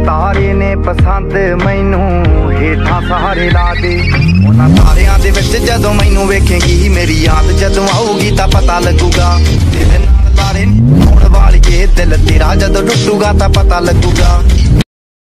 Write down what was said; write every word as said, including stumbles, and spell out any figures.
तारे ने पसंद मैनू हेठां सहारे ला दे। उन्हां तारियां दे विच जदों मैनू वेखेगी मेरी याद जदों आऊगी तां पता लगूगा। तेरे नाल तारे होण वालिए दिल तेरा जदों टुटूगा तां पता लगूगा।